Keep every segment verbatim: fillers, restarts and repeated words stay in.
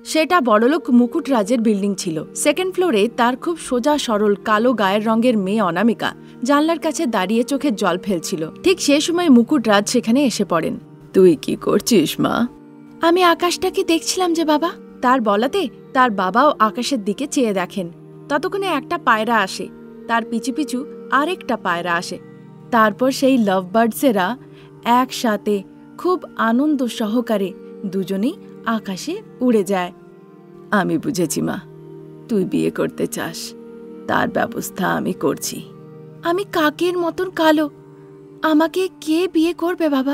সেটা বড়লোক মুকুটরাজের বিল্ডিং ছিল। সেকেন্ড ফ্লোরে তার খুব সোজা সরল কালো গায়ের রঙের মেয়ে অনামিকা জানলার কাছে দাঁড়িয়ে চোখের জল ফেলছিল। ঠিক সে সময় মুকুটরাজ সেখানে এসে পড়েন। তুই কি করছিস মা? আমি আকাশটাকে দেখছিলাম যে বাবা। তার বলাতে তার বাবাও আকাশের দিকে চেয়ে দেখেন। ততক্ষণে একটা পায়রা আসে, তার পিছু পিছু আরেকটা পায়রা আসে। তারপর সেই লাভ বার্ডসেরা একসাথে খুব আনন্দ সহকারে দুজনেই আকাশে উড়ে যায়। আমি বুঝেছি মা, তুই বিয়ে করতে চাস, তার ব্যবস্থা আমি করছি। আমি কাকের মতন কালো, আমাকে কে বিয়ে করবে বাবা?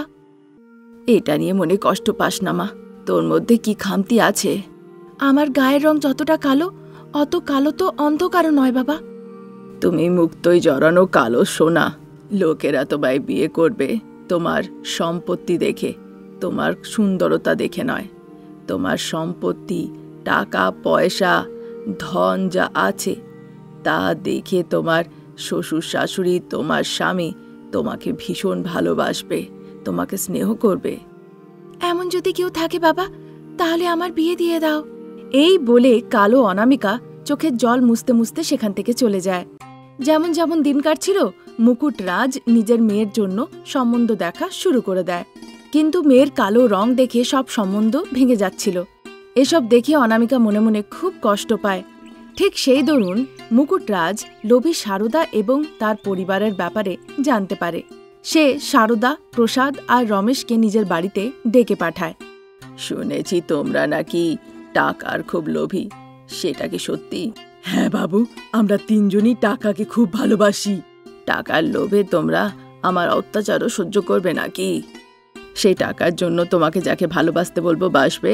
এটা নিয়ে মনে কষ্ট পাস না মা, তোর মধ্যে কি খামতি আছে? আমার গায়ের রং যতটা কালো, অত কালো তো অন্ধকারও নয় বাবা। তুমি মুক্তই জড়ানো কালো সোনা। লোকেরা তোমায় বিয়ে করবে তোমার সম্পত্তি দেখে, তোমার সুন্দরতা দেখে নয়। তোমার সম্পত্তি, টাকা পয়সা, ধন যা আছে তা দেখে তোমার শ্বশুর শাশুড়ি, তোমার স্বামী তোমাকে ভীষণ ভালোবাসবে, তোমাকে স্নেহ করবে। এমন যদি কেউ থাকে বাবা, তাহলে আমার বিয়ে দিয়ে দাও। এই বলে কালো অনামিকা চোখের জল মুছতে মুছতে সেখান থেকে চলে যায়। যেমন যেমন দিন কাটছিল, মুকুটরাজ নিজের মেয়ের জন্য সম্বন্ধ দেখা শুরু করে দেয়। কিন্তু মেয়ের কালো রং দেখে সব সম্বন্ধ ভেঙে যাচ্ছিল। এসব দেখে অনামিকা মনে মনে খুব কষ্ট পায়। ঠিক সেই দরুন মুকুটরাজ লোভী সারদা এবং তার পরিবারের ব্যাপারে জানতে পারে। সে সারদা, প্রসাদ আর রমেশকে নিজের বাড়িতে ডেকে পাঠায়। শুনেছি তোমরা নাকি টাকার খুব লোভী, সেটা কি সত্যি? হ্যাঁ বাবু, আমরা তিনজনই টাকাকে খুব ভালোবাসি। টাকার লোভে তোমরা আমার অত্যাচারও সহ্য করবে নাকি? সেই টাকার জন্য তোমাকে যাকে ভালোবাসতে বলবো বাসবে?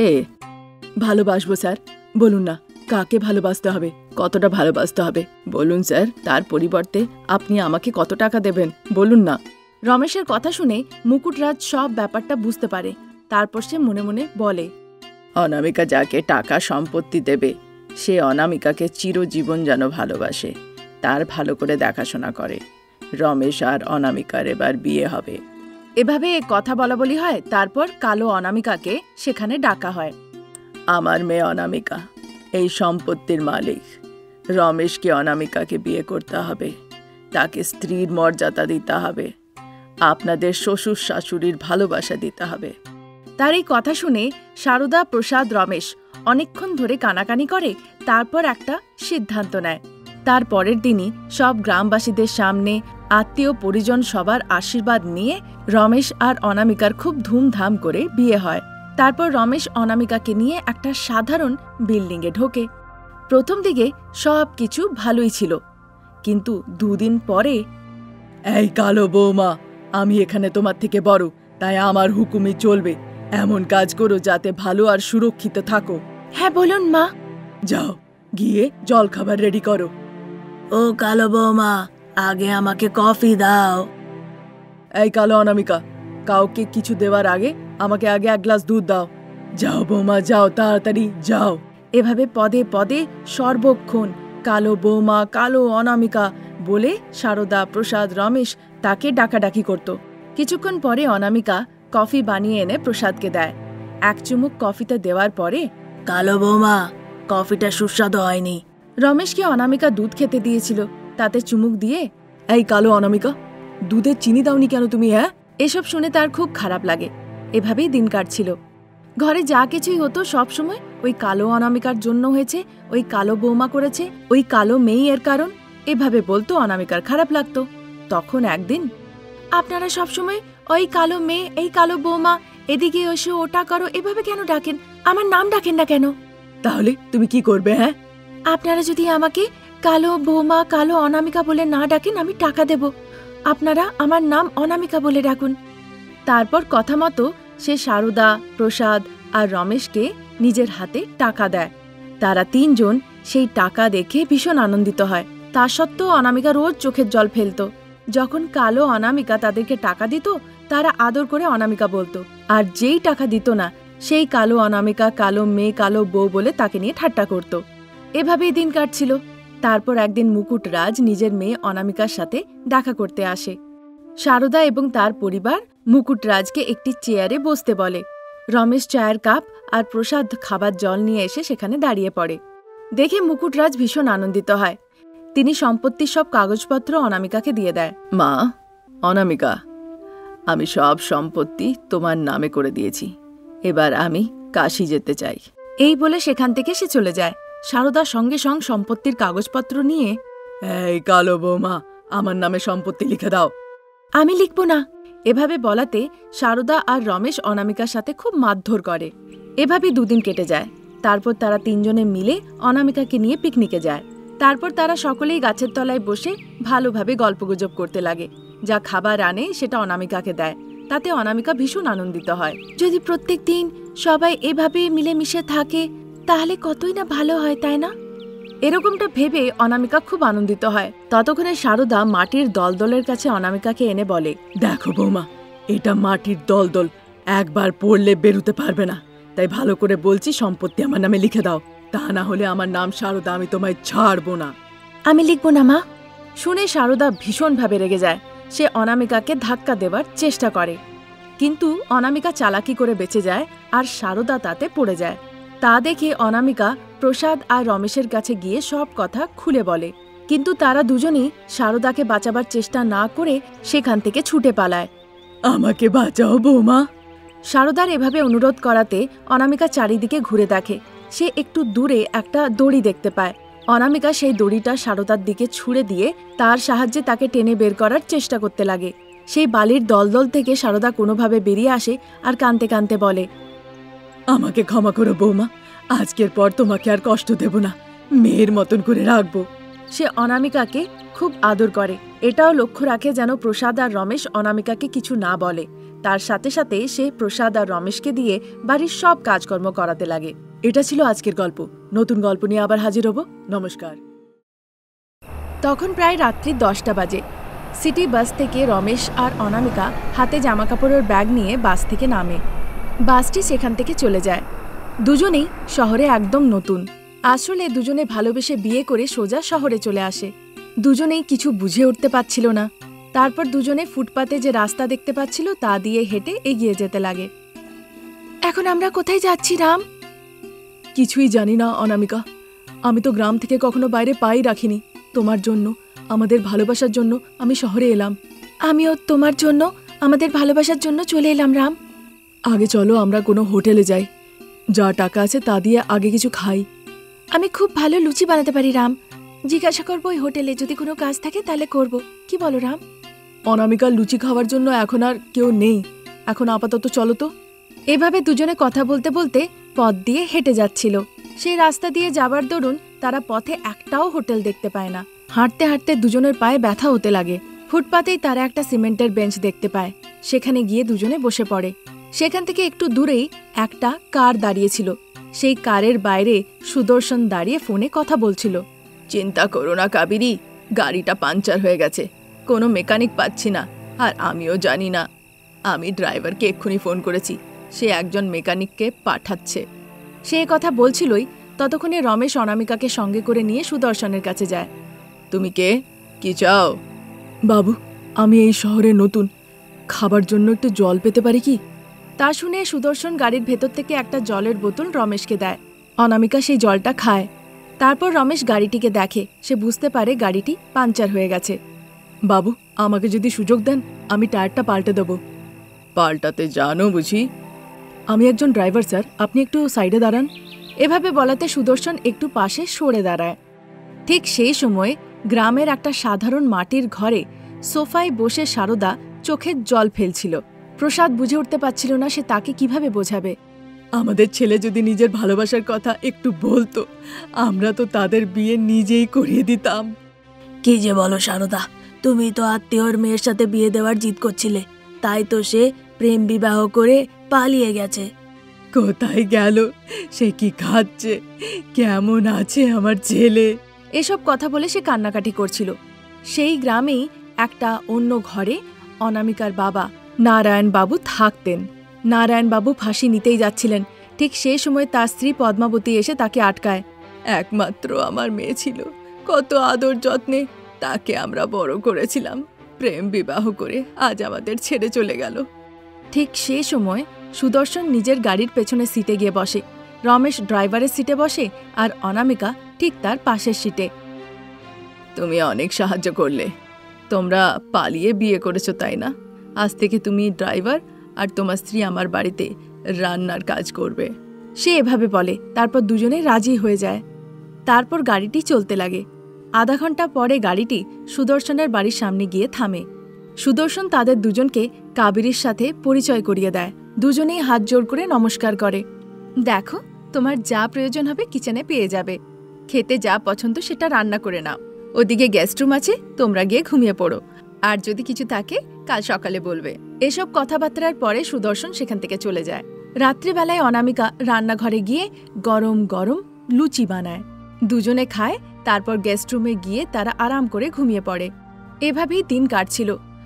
ভালোবাসবো স্যার। বলুন না, কাকে ভালোবাসতে হবে, কতটা ভালোবাসতে হবে বলুন স্যার। তার পরিবর্তে আপনি আমাকে কত টাকা দেবেন বলুন না। রমেশের কথা শুনে মুকুটরাজ সব ব্যাপারটা বুঝতে পারে। তারপর সে মনে মনে বলে, অনামিকা যাকে টাকা সম্পত্তি দেবে সে অনামিকাকে চিরজীবন যেন ভালোবাসে, তার ভালো করে দেখাশোনা করে। রমেশ আর অনামিকার এবার বিয়ে হবে। এভাবে কথা বলা বলি হয়। তারপর কালো অনামিকাকে সেখানে ডাকা হয়। আমার মেয়ে অনামিকা এই সম্পত্তির মালিক। রমেশকে অনামিকাকে বিয়ে করতে হবে, তাকে স্ত্রীর মর্যাদা দিতে হবে, আপনাদের শ্বশুর শাশুড়ির ভালোবাসা দিতে হবে। তার এই কথা শুনে সারদা, প্রসাদ, রমেশ অনেকক্ষণ ধরে কানাকানি করে। তারপর একটা সিদ্ধান্ত নেয়। তার পরের দিনই সব গ্রামবাসীদের সামনে আত্মীয় পরিজন সবার আশীর্বাদ নিয়ে রমেশ আর অনামিকার খুব ধুমধাম করে বিয়ে হয়। তারপর রমেশ অনামিকাকে নিয়ে একটা সাধারণ বিল্ডিংয়ে ঢোকে। প্রথম দিকে সব কিছু ভালোই ছিল, কিন্তু দুদিন পরে, এই কালো বৌমা, আমি এখানে তোমার থেকে বড়, তাই আমার হুকুমই চলবে। এমন কাজ করো যাতে ভালো আর সুরক্ষিত থাকো। হ্যাঁ বলুন মা। যাও, গিয়ে জল খাবার রেডি করো। ও কালো বৌমা, আগে আমাকে কফি দাও। এই কালো অনামিকা, কাউকে কিছু দেওয়ার আগে আমাকে আগে এক গ্লাস দুধ দাও। যাও বৌমা, যাও, তাড়াতাড়ি যাও। এভাবে পদে পদে সর্বক্ষণ কালো বৌমা, কালো অনামিকা বলে সারদা, প্রসাদ, রমেশ তাকে ডাকাডাকি করত। কিছুক্ষণ পরে অনামিকা কফি বানিয়ে এনে প্রসাদকে দেয়। এক চুমুক কফিতে দেওয়ার পরে, কালো বৌমা, কফিটা সুস্বাদু হয়নি। রমেশকে অনামিকা দুধ খেতে দিয়েছিল, তাতে চুমুক দিয়ে, এই কালো অনামিকা, দুধে চিনি দাওনি কেন তুমি? হ্যাঁ, এসব শুনে তার খুব খারাপ লাগে। এভাবেই দিন কাটছিল। ঘরে যা কিছুই হতো সবসময় ওই কালো অনামিকার জন্য হয়েছে, ওই কালো বৌমা করেছে, ওই কালো মেয়ে এর কারণ, এভাবে বলতো। অনামিকার খারাপ লাগতো। তখন একদিন, আপনারা সবসময় ওই কালো মেয়ে, এই কালো বৌমা, এদিকে এসো, ওটা করো, এভাবে কেন ডাকেন? আমার নাম ডাকেন না কেন? তাহলে তুমি কি করবে? হ্যাঁ, আপনারা যদি আমাকে কালো বৌমা, কালো অনামিকা বলে না ডাকেন, আমি টাকা দেব। আপনারা আমার নাম অনামিকা বলে ডাকুন। তারপর কথা মতো সে সারদা, প্রসাদ আর রমেশকে নিজের হাতে টাকা দেয়। তারা তিনজন সেই টাকা দেখে ভীষণ আনন্দিত হয়। তা সত্ত্বেও অনামিকা রোজ চোখের জল ফেলত। যখন কালো অনামিকা তাদেরকে টাকা দিত, তারা আদর করে অনামিকা বলতো, আর যেই টাকা দিত না সেই কালো অনামিকা, কালো মেয়ে, কালো বউ বলে তাকে নিয়ে ঠাট্টা করত। এভাবেই দিন কাটছিল। তারপর একদিন মুকুটরাজ নিজের মেয়ে অনামিকার সাথে দেখা করতে আসে। সারদা এবং তার পরিবার মুকুটরাজকে একটি চেয়ারে বসতে বলে। রমেশ চায়ের কাপ আর প্রসাদ খাবার জল নিয়ে এসে সেখানে দাঁড়িয়ে পড়ে। দেখে মুকুটরাজ ভীষণ আনন্দিত হয়। তিনি সম্পত্তির সব কাগজপত্র অনামিকাকে দিয়ে দেয়। মা, অনামিকা, আমি সব সম্পত্তি তোমার নামে করে দিয়েছি। এবার আমি কাশী যেতে চাই। এই বলে সেখান থেকে সে চলে যায়। সারদা সঙ্গে সঙ্গে সম্পত্তির কাগজপত্র নিয়ে, এই কালো বৌমা, আমার নামে সম্পত্তি লিখে দাও। আমি লিখব না। এভাবে বলাতে সারদা আর রমেশ অনামিকার সাথে খুব মারধর করে। এভাবে দুদিন কেটে যায়। তারপর তারা তিনজনে মিলে অনামিকাকে নিয়ে পিকনিকে যায়। তারপর তারা সকলেই গাছের তলায় বসে ভালোভাবে গল্পগুজব করতে লাগে। যা খাবার আনে সেটা অনামিকাকে দেয়। তাতে অনামিকা ভীষণ আনন্দিত হয়। যদি প্রত্যেক দিন সবাই এভাবে মিলেমিশে থাকে তাহলে কতই না ভালো হয়, তাই না? এরকমটা ভেবে অনামিকা খুব আনন্দিত হয়। ততক্ষণে সারদা মাটির দলদলের কাছে অনামিকাকে এনে বলে, দেখো বৌমা, এটা মাটির দলদল, একবার পড়লে বেরুতে পারবে না। তাই ভালো করে বলছি, সম্পত্তি আমার নামে লিখে দাও। তা না হলে আমার নাম সারদা, আমি তোমায় ছাড়বো না। আমি লিখবো না মা। শুনে সারদা ভীষণভাবে রেগে যায়। সে অনামিকাকে ধাক্কা দেবার চেষ্টা করে, কিন্তু অনামিকা চালাকি করে বেঁচে যায় আর সারদা তাতে পড়ে যায়। তা দেখে অনামিকা প্রসাদ আর রমেশের কাছে গিয়ে সব কথা খুলে বলে, কিন্তু তারা দুজনেই সারদাকে বাঁচাবার চেষ্টা না করে সেখান থেকে ছুটে পালায়। আমাকে বাঁচাও বৌমা। সারদার এভাবে অনুরোধ করাতে অনামিকা চারিদিকে ঘুরে দেখে। সে একটু দূরে একটা দড়ি দেখতে পায়। অনামিকা সেই দড়িটা সারদার দিকে ছুঁড়ে দিয়ে তার সাহায্যে তাকে টেনে বের করার চেষ্টা করতে লাগে। সেই বালির দলদল থেকে সারদা কোনোভাবে বেরিয়ে আসে আর কাঁদতে কাঁদতে বলে, আমাকে ক্ষমা করো বৌমা, আজকের পর তোমাকে আর কষ্ট দেব না, মেয়ের মতন করে রাখবো। সে অনামিকাকে খুব আদর করে। এটাও লক্ষ্য রাখে যেন প্রসাদ আর রমেশ অনামিকাকে কিছু না বলে। তার সাথে সাথে সে প্রসাদ আর রমেশকে দিয়ে বাড়ির সব কাজকর্ম করাতে লাগে। এটা ছিল আজকের গল্প। নতুন গল্প নিয়ে আবার হাজির হব। নমস্কার। তখন প্রায় রাত্রি দশটা বাজে। সিটি বাস থেকে রমেশ আর অনামিকা হাতে জামাকাপড়ের ব্যাগ নিয়ে বাস থেকে নামে। বাসটি সেখান থেকে চলে যায়। দুজনেই শহরে একদম নতুন। আসলে দুজনে ভালোবেসে বিয়ে করে সোজা শহরে চলে আসে। দুজনেই কিছু বুঝে উঠতে পারছিল না। তারপর দুজনে ফুটপাতে যে রাস্তা দেখতে পাচ্ছিল তা দিয়ে হেঁটে এগিয়ে যেতে লাগে। এখন আমরা কোথায় যাচ্ছি রাম? কিছুই জানি না অনামিকা। আমি তো গ্রাম থেকে কখনো বাইরে পাই রাখিনি। তোমার জন্য, আমাদের ভালোবাসার জন্য আমি শহরে এলাম। আমিও তোমার জন্য, আমাদের ভালোবাসার জন্য চলে এলাম রাম। আগে চলো আমরা কোনো হোটেলে যাই, যা টাকা আছে তা দিয়ে আগে কিছু খাই। আমি খুব ভালো লুচি বানাতে পারি রাম। জিজ্ঞাসা করবো ওই হোটেলে, যদি কোনো কাজ থাকে তাহলে করব। কি বলো রাম? অনামিকা, লুচি খাওয়ার জন্য এখন আর কেউ নেই। এখন আপাতত চলো তো। এভাবে দুজনে কথা বলতে বলতে পথ দিয়ে হেঁটে যাচ্ছিল। সেই রাস্তা দিয়ে যাবার দরুন তারা পথে একটাও হোটেল দেখতে পায় না। হাঁটতে হাঁটতে দুজনের পায়ে ব্যথা হতে লাগে। ফুটপাতেই তারা একটা সিমেন্টের বেঞ্চ দেখতে পায়। সেখানে গিয়ে দুজনে বসে পড়ে। সেখান থেকে একটু দূরেই একটা কার দাঁড়িয়েছিল। সেই কারের বাইরে সুদর্শন দাঁড়িয়ে ফোনে কথা বলছিল। চিন্তা করো না কাবেরী, গাড়িটা পাঞ্চার হয়ে গেছে, কোনো মেকানিক পাচ্ছি না, আর আমিও জানি না। আমি ড্রাইভারকে এক্ষুনি ফোন করেছি, সে একজন মেকানিককে পাঠাচ্ছে। সে কথা বলছিলই ততক্ষণে রমেশ অনামিকাকে সঙ্গে করে নিয়ে সুদর্শনের কাছে যায়। তুমি কে? কি চাও? বাবু, আমি এই শহরে নতুন, খাবার জন্য একটু জল পেতে পারি কি? তা শুনে সুদর্শন গাড়ির ভেতর থেকে একটা জলের বোতল রমেশকে দেয়। অনামিকা সেই জলটা খায়। তারপর রমেশ গাড়িটিকে দেখে। সে বুঝতে পারে গাড়িটি পাঞ্চার হয়ে গেছে। বাবু, আমাকে যদি সুযোগ দেন আমি টায়ারটা পাল্টে দেব। পাল্টাতে জানো বুঝি? আমি একজন ড্রাইভার স্যার, আপনি একটু সাইডে দাঁড়ান। এভাবে বলাতে সুদর্শন একটু পাশে সরে দাঁড়ায়। ঠিক সেই সময় গ্রামের একটা সাধারণ মাটির ঘরে সোফায় বসে সারদা চোখের জল ফেলছিল। প্রসাদ বুঝে উঠতে পারছিল না সে তাকে কিভাবে বোঝাবে। আমাদের ছেলে যদি নিজের ভালোবাসার কথা একটু বলতো, আমরা তো তাদের বিয়ে নিজেই করিয়ে দিতাম। কি যে বলো সারদা, তুমি তো আত্মীয়র মেয়ের সাথে বিয়ে দেওয়ার জিদ করছিলে, তাই তো সে প্রেম বিবাহ করে পালিয়ে গেছে। কোথায় গেল? সে কি খাচ্ছে? কেমন আছে আমার ছেলে? এসব কথা বলে সে কান্নাকাটি করছিল। সেই গ্রামেই একটা অন্য ঘরে অনামিকার বাবা নারায়ণবাবু থাকতেন। নারায়ণবাবু ফাঁসি নিতেই যাচ্ছিলেন। ঠিক সেই সময় তার স্ত্রী পদ্মাবতী এসে তাকে আটকায়। একমাত্র আমার মেয়ে ছিল, কত আদর যত্নে তাকে আমরা বড় করেছিলাম। প্রেম বিবাহ করে আজ আমাদের ছেড়ে চলে গেল। ঠিক সেই সময় সুদর্শন নিজের গাড়ির পেছনে সিটে গিয়ে বসে। রমেশ ড্রাইভারের সিটে বসে আর অনামিকা ঠিক তার পাশের সিটে। তুমি অনেক সাহায্য করলে। তোমরা পালিয়ে বিয়ে করেছো তাই না? আজ থেকে তুমি ড্রাইভার আর তোমার স্ত্রী আমার বাড়িতে রান্নার কাজ করবে। সে এভাবে বলে, তারপর দুজনে রাজি হয়ে যায়। তারপর গাড়িটি চলতে লাগে। আধা ঘন্টা পরে গাড়িটি সুদর্শনের বাড়ির সামনে গিয়ে থামে। সুদর্শন তাদের দুজনকে কাবেরীর সাথে পরিচয় করিয়ে দেয়। দুজনেই হাত জোড় করে নমস্কার করে। দেখো, তোমার যা প্রয়োজন হবে কিচেনে পেয়ে যাবে। খেতে যা পছন্দ সেটা রান্না করে নাও। ওদিকে গেস্ট রুম আছে, তোমরা গিয়ে ঘুমিয়ে পড়ো। আর যদি কিছু থাকে কাল সকালে বলবে। এসব কথাবার্তার পরে সুদর্শন সেখান থেকে চলে যায়। রাত্রিবেলায় অনামিকা রান্নাঘরে গিয়ে গরম গরম লুচি বানায়। দুজনে খায়, তারপর গেস্ট রুমে গিয়ে তারা আরাম করে ঘুমিয়ে পড়ে। এভাবেই দিন কাটছিল।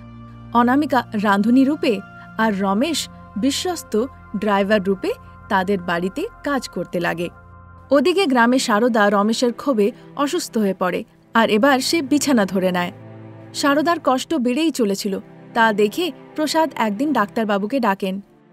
অনামিকা রাঁধুনি রূপে আর রমেশ বিশ্বস্ত ড্রাইভার রূপে তাদের বাড়িতে কাজ করতে লাগে। ওদিকে গ্রামে শারদা রমেশের ক্ষোভে অসুস্থ হয়ে পড়ে আর এবার সে বিছানা ধরে নেয়। শারদার কষ্ট বেড়েই চলেছিল। তা দেখে প্রসাদ একদিন ডাক্তারবাবুকে ডাকেন।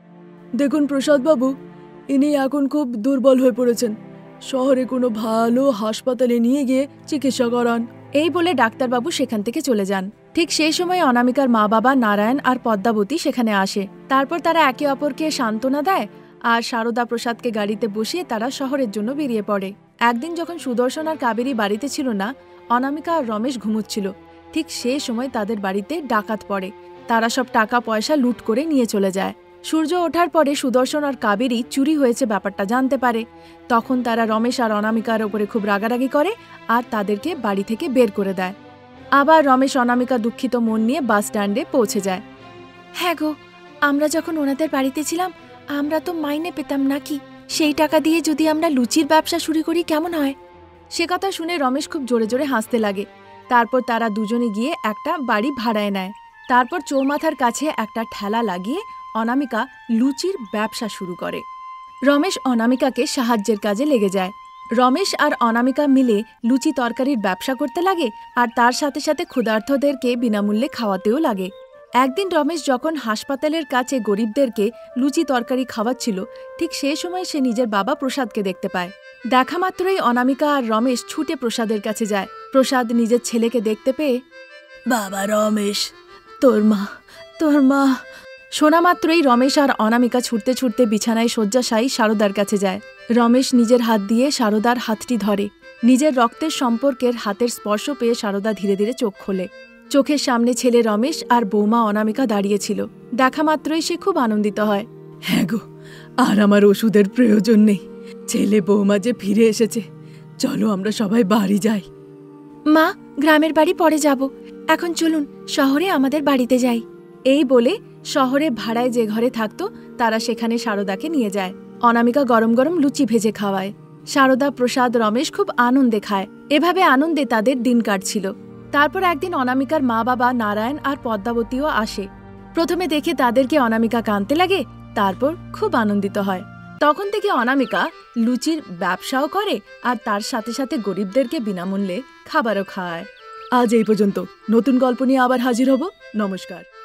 দেখুন প্রসাদবাবু, ইনি এখন খুব দুর্বল হয়ে পড়েছেন। শহরে কোনো ভালো হাসপাতালে নিয়ে গিয়ে চিকিৎসা করান। এই বলে ডাক্তারবাবু সেখান থেকে চলে যান। ঠিক সেই সময় অনামিকার মা বাবা নারায়ণ আর পদ্মাবতী সেখানে আসে। তারপর তারা একে অপরকে সান্ত্বনা দেয় আর শারদা প্রসাদকে গাড়িতে বসিয়ে তারা শহরের জন্য বেরিয়ে পড়ে। একদিন যখন সুদর্শন আর কাবেরী বাড়িতে ছিল না, অনামিকা আর রমেশ ঘুমোচ্ছিল। ঠিক সেই সময় তাদের বাড়িতে ডাকাত পড়ে। তারা সব টাকা পয়সা লুট করে নিয়ে চলে যায়। সূর্য ওঠার পরে সুদর্শন আর কাবেরী চুরি হয়েছে ব্যাপারটা জানতে পারে। তখন তারা রমেশ আর অনামিকার ওপরে খুব রাগারাগি করে আর তাদেরকে বাড়ি থেকে বের করে দেয়। আবার রমেশ অনামিকা দুঃখিত মন নিয়ে বাস স্ট্যান্ডে পৌঁছে যায়। হ্যাঁ গো, আমরা যখন ওনাদের বাড়িতে ছিলাম আমরা তো মাইনে পেতাম নাকি? সেই টাকা দিয়ে যদি আমরা লুচির ব্যবসা শুরু করি কেমন হয়? সে কথা শুনে রমেশ খুব জোরে জোরে হাসতে লাগে। তারপর তারা দুজনে গিয়ে একটা বাড়ি ভাড়ায় নেয়। তারপর চৌমাথার কাছে একটা ঠেলা লাগিয়ে অনামিকা লুচির ব্যবসা শুরু করে। রমেশ অনামিকাকে সাহায্যের কাজে লেগে যায়। রমেশ আর অনামিকা মিলে লুচি তরকারির ব্যবসা করতে লাগে আর তার সাথে সাথে ক্ষুধার্তদেরকে বিনামূল্যে খাওয়াতেও লাগে। একদিন রমেশ যখন হাসপাতালের কাছে গরিবদেরকে লুচি তরকারি খাওয়াচ্ছিল, ঠিক সেই সময় সে নিজের বাবা প্রসাদকে দেখতে পায়। দেখা মাত্রই অনামিকা আর রমেশ ছুটে প্রসাদের কাছে যায়। প্রসাদ নিজের ছেলেকে দেখতে পেয়ে, বাবা রমেশ, তোর মা তোর মা শোনা মাত্রই রমেশ আর অনামিকা ছুটতে ছুটতে বিছানায় শয্যাশায়ী শারদার কাছে যায়। রমেশ নিজের হাত দিয়ে শারদার হাতটি ধরে। নিজের রক্তের সম্পর্কের হাতের স্পর্শ পেয়ে শারদা ধীরে ধীরে চোখ খোলে। চোখের সামনে ছেলে রমেশ আর বৌমা অনামিকা দাঁড়িয়েছিল। দেখা মাত্রই সে খুব আনন্দিত হয়। হ্যাঁ গো, আর আমার ওষুধের প্রয়োজন নেই। ছেলে বৌমা যে ফিরে এসেছে। চলো আমরা সবাই বাড়ি যাই। মা, গ্রামের বাড়ি পরে যাব, এখন চলুন শহরে আমাদের বাড়িতে যাই। এই বলে শহরে ভাড়ায় যে ঘরে থাকতো তারা সেখানে শারদাকে নিয়ে যায়। অনামিকা গরম গরম লুচি ভেজে খাওয়ায়। শারদা, প্রসাদ, রমেশ খুব আনন্দে খায়। এভাবে আনন্দে তাদের দিন কাটছিল। তারপর একদিন অনামিকার মা বাবা নারায়ণ আর পদ্মাবতীও আসে। প্রথমে দেখে তাদেরকে অনামিকা কাঁদতে লাগে, তারপর খুব আনন্দিত হয়। তখন থেকে অনামিকা লুচির ব্যবসাও করে আর তার সাথে সাথে গরিবদেরকে বিনামূল্যে খাবারও খাওয়ায়। আজ এই পর্যন্ত। নতুন গল্প নিয়ে আবার হাজির হব। নমস্কার।